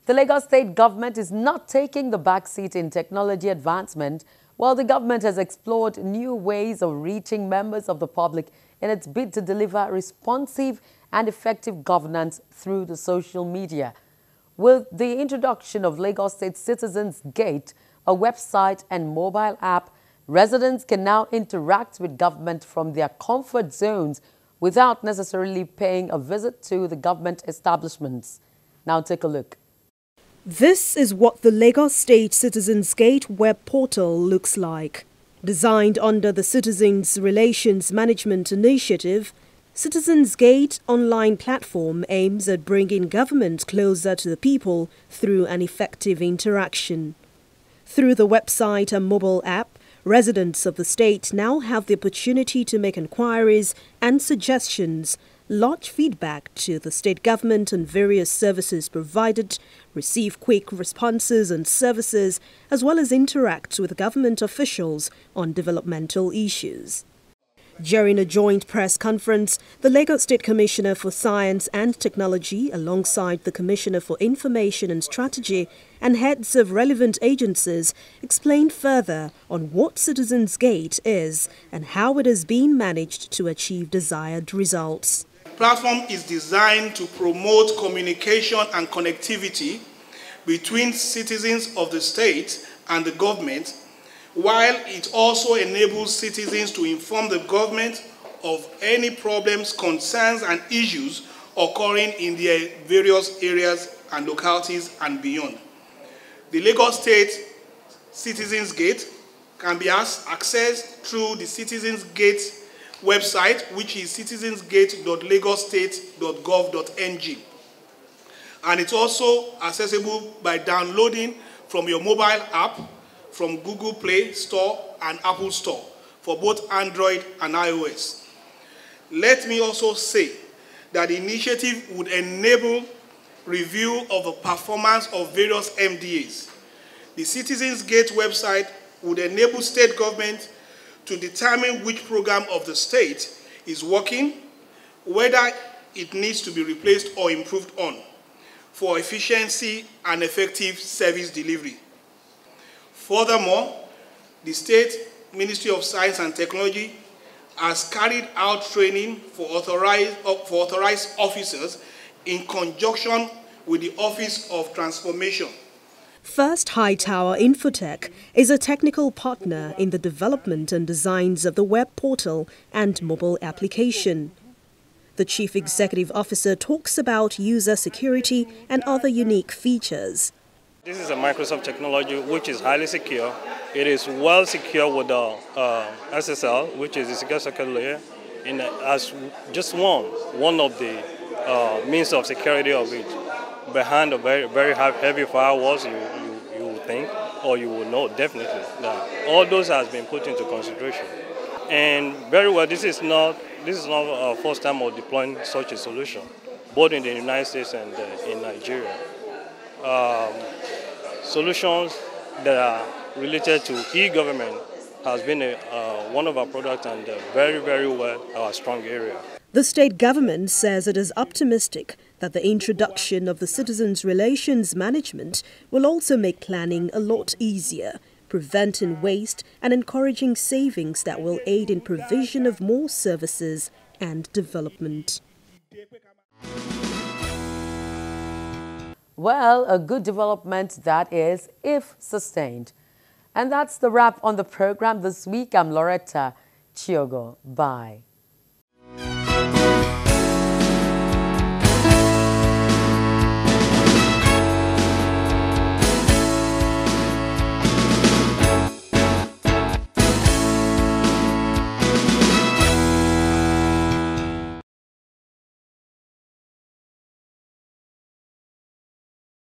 The Lagos State government is not taking the backseat in technology advancement, while the government has explored new ways of reaching members of the public in its bid to deliver responsive and effective governance through the social media. With the introduction of Lagos State Citizens Gate, a website and mobile app, residents can now interact with government from their comfort zones without necessarily paying a visit to the government establishments. Now take a look. This is what the Lagos State Citizens Gate web portal looks like. Designed under the Citizens Relations Management Initiative, Citizens Gate online platform aims at bringing government closer to the people through an effective interaction. Through the website and mobile app, residents of the state now have the opportunity to make inquiries and suggestions, lodge feedback to the state government on various services provided, receive quick responses and services, as well as interact with government officials on developmental issues. During a joint press conference, the Lagos State Commissioner for Science and Technology, alongside the Commissioner for Information and Strategy and heads of relevant agencies, explained further on what Citizens Gate is and how it is being managed to achieve desired results. The platform is designed to promote communication and connectivity between citizens of the state and the government, while it also enables citizens to inform the government of any problems, concerns, and issues occurring in their various areas and localities and beyond. The Lagos State Citizens Gate can be accessed through the Citizens Gate website, which is citizensgate.lagosstate.gov.ng. And it's also accessible by downloading from your mobile app from Google Play Store and Apple Store for both Android and iOS. Let me also say that the initiative would enable review of the performance of various MDAs. The Citizens Gate website would enable state government to determine which program of the state is working, whether it needs to be replaced or improved on, for efficiency and effective service delivery. Furthermore, the State Ministry of Science and Technology has carried out training for authorized officers in conjunction with the Office of Transformation. First Hightower Infotech is a technical partner in the development and designs of the web portal and mobile application. The Chief Executive Officer talks about user security and other unique features. This is a Microsoft technology which is highly secure. It is well secure with the SSL, which is the secure circuit layer, as just one of the means of security of it. Behind the very heavy firewalls, you will think, or you will know definitely that all those has been put into consideration. And very well, this is not our first time of deploying such a solution, both in the United States and in Nigeria. Solutions that are related to e-government has been one of our products and very well our strong area. The state government says it is optimistic that the introduction of the Citizens Relations Management will also make planning a lot easier, preventing waste and encouraging savings that will aid in provision of more services and development. Well, a good development that is, if sustained. And that's the wrap on the program this week. I'm Loretta Chiogo. Bye.